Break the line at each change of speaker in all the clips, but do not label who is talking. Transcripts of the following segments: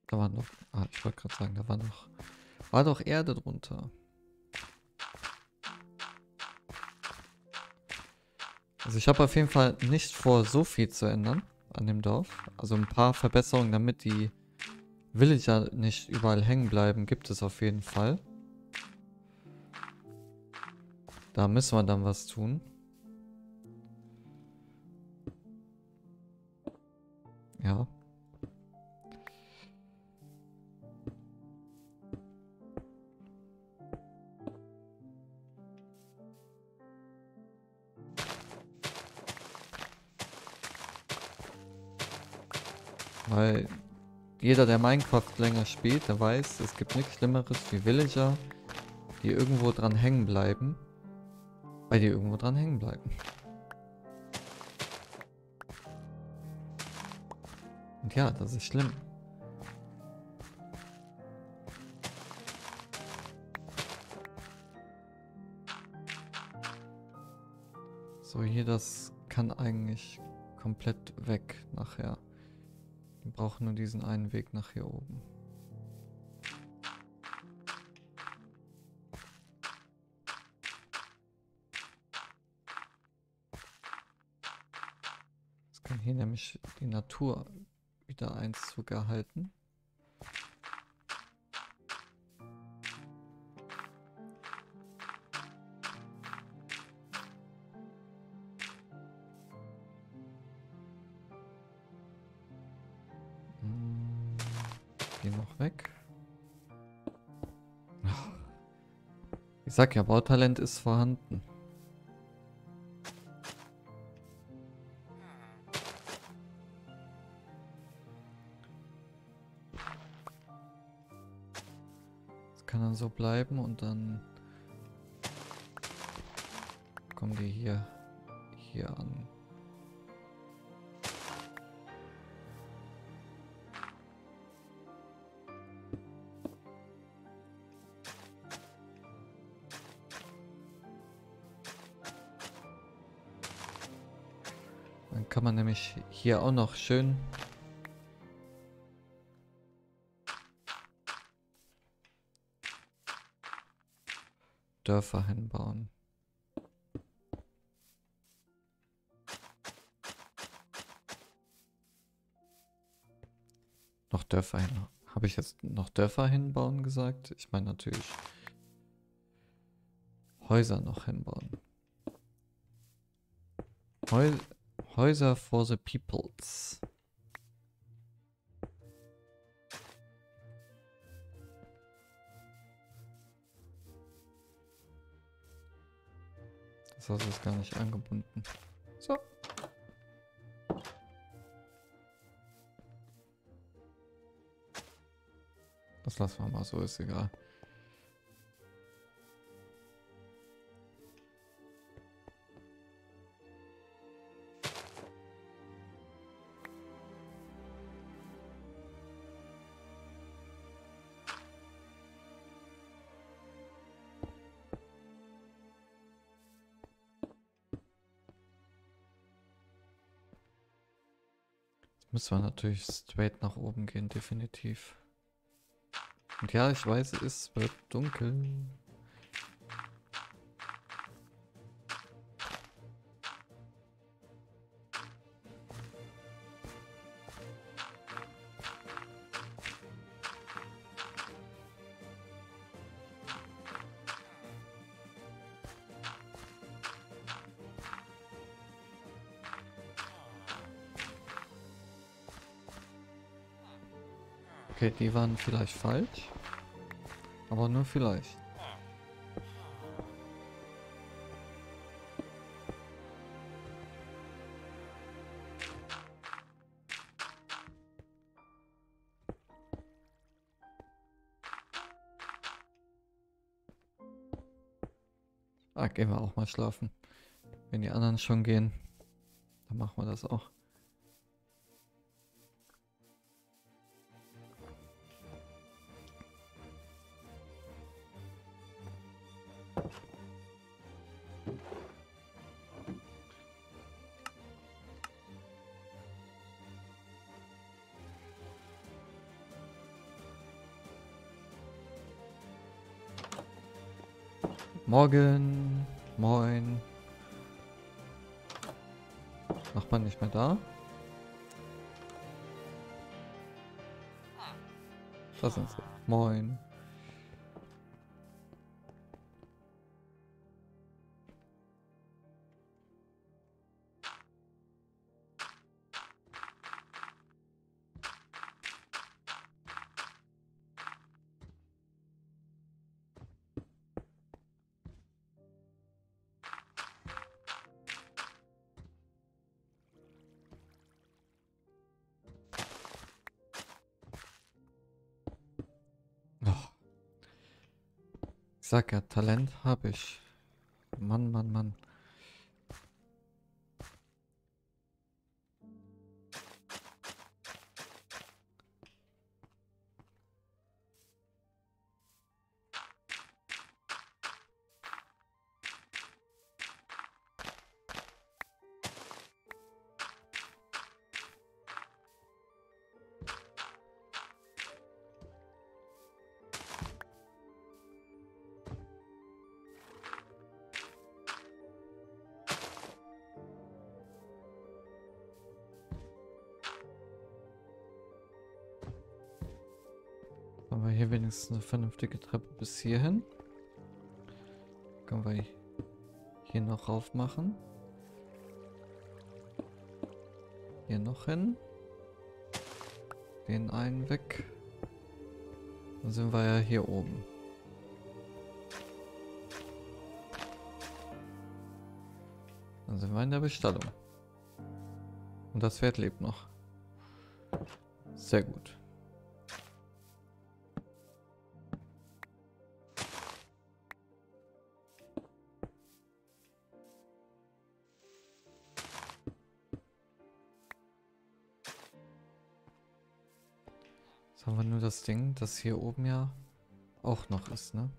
Da war noch. Ah, ich wollte gerade sagen, da war noch. War doch Erde drunter. Also ich habe auf jeden Fall nicht vor, so viel zu ändern an dem Dorf. Also ein paar Verbesserungen, damit die Villager nicht überall hängen bleiben, gibt es auf jeden Fall. Da müssen wir dann was tun. Ja. Weil jeder, der Minecraft länger spielt, der weiß, es gibt nichts Schlimmeres wie Villager, die irgendwo dran hängen bleiben. Weil die irgendwo dran hängen bleiben. Und ja, das ist schlimm. So, hier, das kann eigentlich komplett weg nachher. Wir brauchen nur diesen einen Weg nach hier oben. Das kann hier nämlich die Natur wieder Einzug erhalten. Geh noch weg. Ich sag ja, Bautalent ist vorhanden. Das kann dann so bleiben und dann kommen die hier an. Dann kann man nämlich hier auch noch schön Dörfer hinbauen. Noch Dörfer hin. Habe ich jetzt noch Dörfer hinbauen gesagt? Ich meine natürlich Häuser noch hinbauen. Häuser for the peoples. Das Haus ist gar nicht angebunden. So. Das lassen wir mal so, ist egal. Jetzt müssen wir natürlich straight nach oben gehen, definitiv. Und ja, ich weiß, es wird dunkel. Okay, die waren vielleicht falsch. Aber nur vielleicht. Ah, gehen wir auch mal schlafen. Wenn die anderen schon gehen, dann machen wir das auch. Morgen. Moin. Macht man nicht mehr da? Da sind sie. Moin. Oh, ich sag ja, Talent habe ich. Mann, Mann, Mann. Haben wir hier wenigstens eine vernünftige Treppe bis hierhin? Können wir hier noch rauf machen? Hier noch hin. Den einen weg. Dann sind wir ja hier oben. Dann sind wir in der Bestallung. Und das Pferd lebt noch. Sehr gut. Jetzt haben wir nur das Ding, das hier oben ja auch noch ist, ne?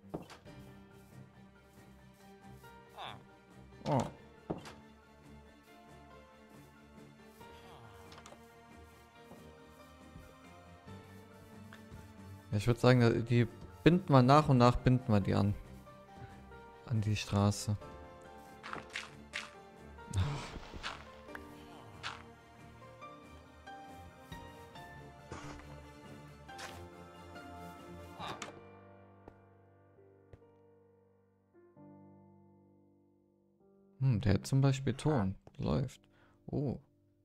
Oh. Ich würde sagen, die binden wir nach und nach, binden wir die an. An die Straße. Der hat zum Beispiel Ton. Läuft. Oh.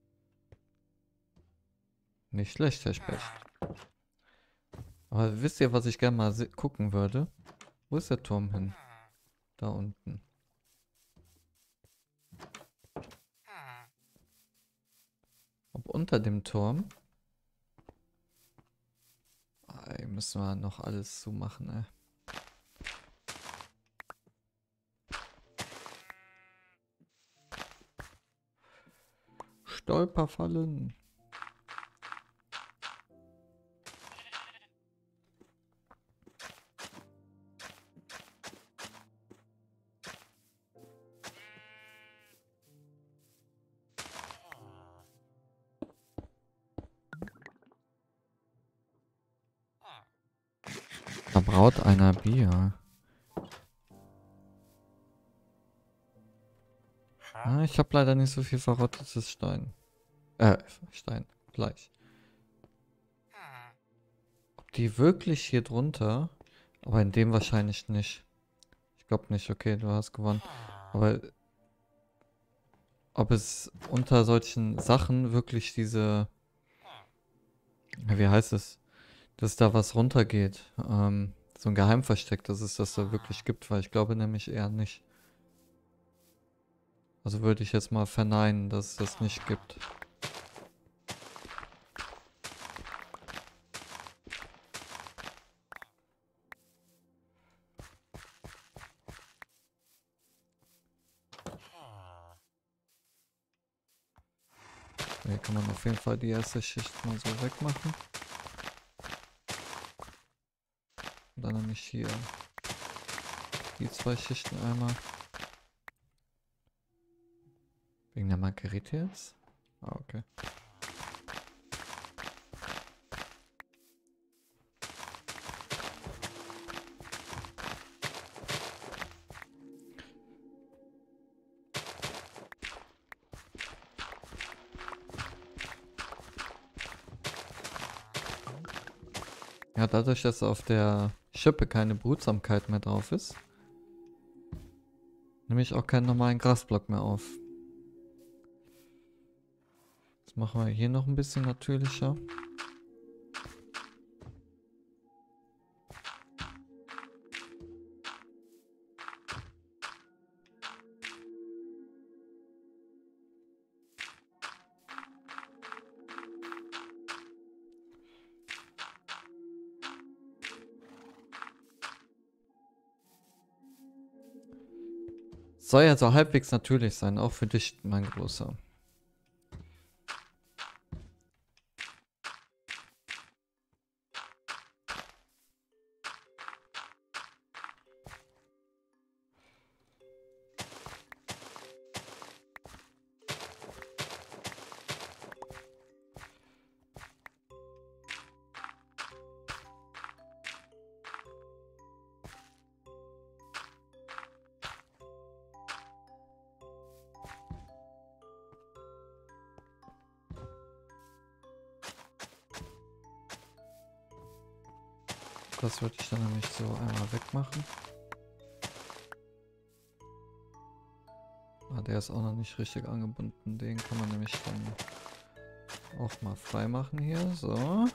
Nicht schlecht, Herr Specht. Aber wisst ihr, was ich gerne mal gucken würde? Wo ist der Turm hin? Da unten. Ob unter dem Turm? Ey, müssen wir noch alles zumachen, ey. Stolperfallen. Da braut einer Bier. Ah, ich habe leider nicht so viel verrottetes Stein. Stein. Gleich. Ob die wirklich hier drunter? Aber in dem wahrscheinlich nicht. Ich glaube nicht. Okay, du hast gewonnen. Aber ob es unter solchen Sachen wirklich diese... Ja, wie heißt es? Dass da was runtergeht. So ein Geheimversteck, dass es das da wirklich gibt. Weil ich glaube nämlich eher nicht. Also würde ich jetzt mal verneinen, dass es das nicht gibt. Hier kann man auf jeden Fall die erste Schicht mal so wegmachen. Und dann nämlich hier die zwei Schichten einmal. Wegen der Marguerite jetzt? Ah, okay. Ja, dadurch, dass auf der Schippe keine Behutsamkeit mehr drauf ist, nehme ich auch keinen normalen Grasblock mehr auf. Das machen wir hier noch ein bisschen natürlicher. Soll ja so halbwegs natürlich sein, auch für dich, mein Großer. Das würde ich dann nämlich so einmal wegmachen. Ah, der ist auch noch nicht richtig angebunden. Den kann man nämlich dann auch mal frei machen hier. So.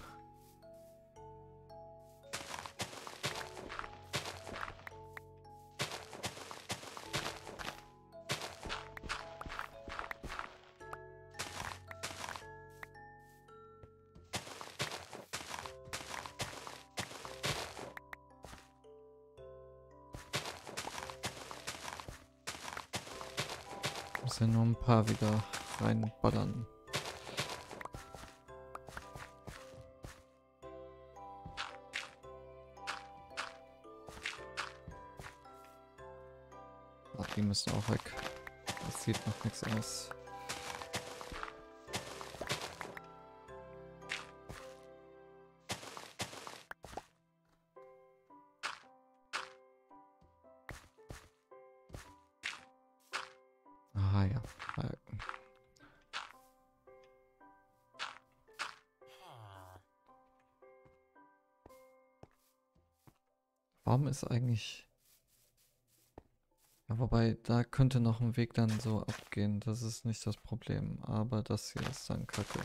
Muss ja nur ein paar wieder reinballern. Ach, die müssen auch weg. Das sieht noch nichts aus. Ah ja. Warum ist eigentlich... Ja, wobei, da könnte noch ein Weg dann so abgehen. Das ist nicht das Problem. Aber das hier ist dann kacke.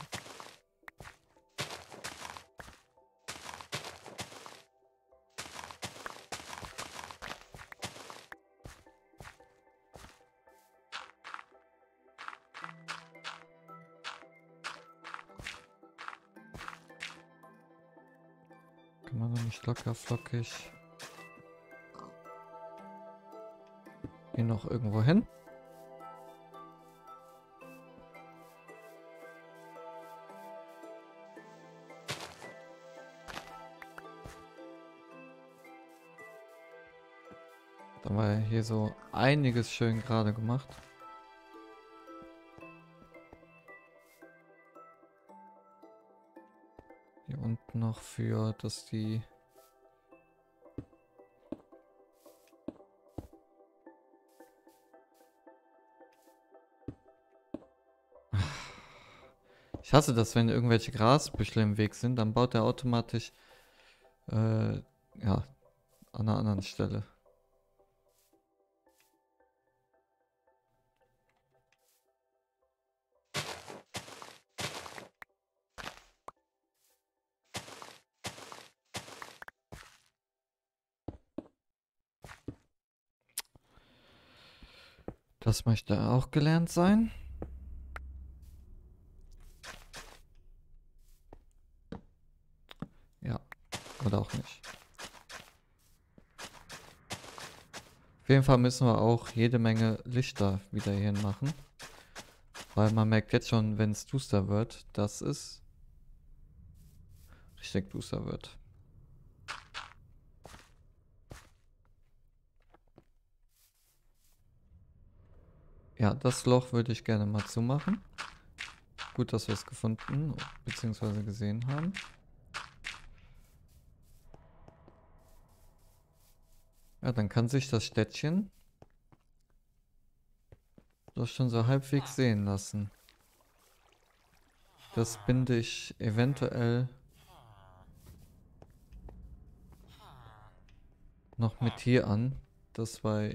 Kann man doch nicht locker flockig hier noch irgendwo hin? Da war ja hier so einiges schön gerade gemacht. Hier unten noch für, dass die... Ich hasse das, wenn irgendwelche Grasbüschel im Weg sind, dann baut er automatisch, ja, an einer anderen Stelle. Das möchte auch gelernt sein. Ja, oder auch nicht. Auf jeden Fall müssen wir auch jede Menge Lichter wieder hierhin machen. Weil man merkt jetzt schon, wenn es duster wird, dass es richtig duster wird. Ja, das Loch würde ich gerne mal zumachen. Gut, dass wir es gefunden bzw. gesehen haben. Ja, dann kann sich das Städtchen doch schon so halbwegs sehen lassen. Das binde ich eventuell noch mit hier an. Das war...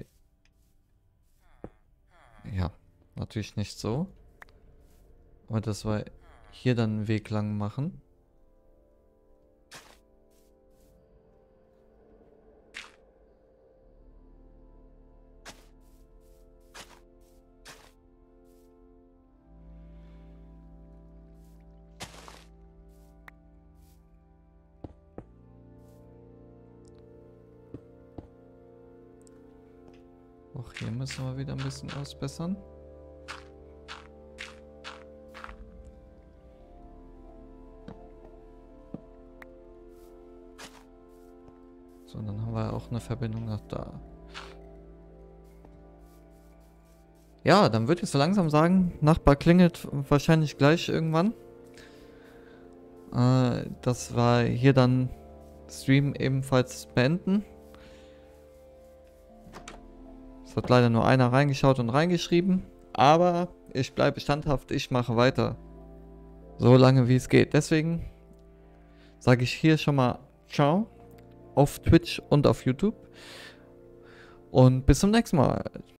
Ja, natürlich nicht so. Aber das war hier dann einen Weg lang machen. Auch hier müssen wir wieder ein bisschen ausbessern. So, dann haben wir auch eine Verbindung nach da. Ja, dann würde ich so langsam sagen, Nachbar klingelt wahrscheinlich gleich irgendwann. Das war hier dann Stream ebenfalls beenden. Es hat leider nur einer reingeschaut und reingeschrieben. Aber ich bleibe standhaft, ich mache weiter. So lange wie es geht. Deswegen sage ich hier schon mal Ciao auf Twitch und auf YouTube. Und bis zum nächsten Mal.